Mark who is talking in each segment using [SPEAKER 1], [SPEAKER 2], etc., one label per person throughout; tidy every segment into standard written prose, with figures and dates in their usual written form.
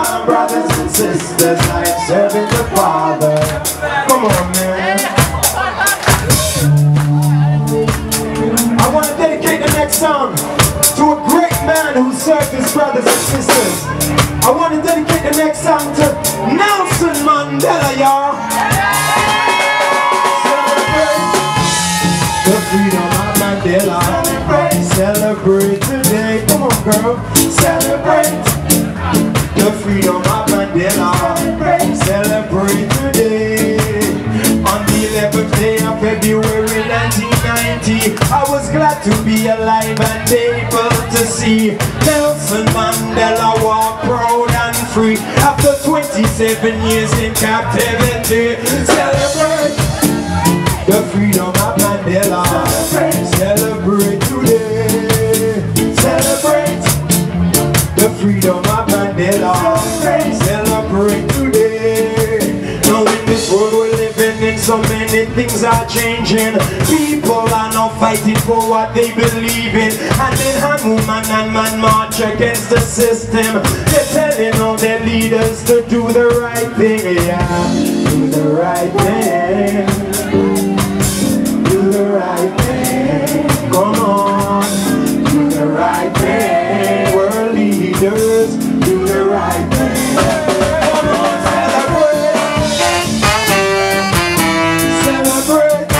[SPEAKER 1] on, brothers and sisters, I am serving the Father. Come on, man. I want to dedicate the next song to a great man who served his brothers and sisters. I want to dedicate the next song to Nelson Mandela, y'all. Celebrate the freedom of Mandela. Celebrate today. Come on, girl. Celebrate the freedom of Mandela. Celebrate today. On the 11th day of February 1990, I was glad to be alive and able to see Nelson Mandela walk proud and free after 27 years in captivity. Celebrate the freedom of Mandela. Celebrate today. Celebrate the freedom of Mandela. Celebrate today. Now in this world we're living in, so many things are changing. People are now fighting for what they believe in. Hand in hand, woman and man march against the system. They're telling all their leaders to do the right thing. Yeah, do the right thing. Do the right thing. Come on, do the right thing. World leaders, do the right thing. Come on, celebrate. Celebrate.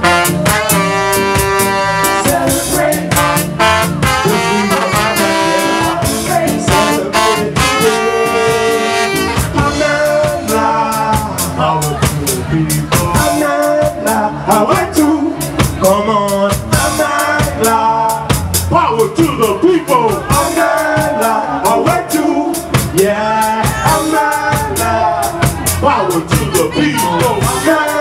[SPEAKER 1] Celebrate. The freedom of Mandela. Celebrate today. Amanda, power to the people. Amanda, power to. Come on, Amanda, power to the people. Amanda, power to. Yeah, Amanda, power to the people. Amanda.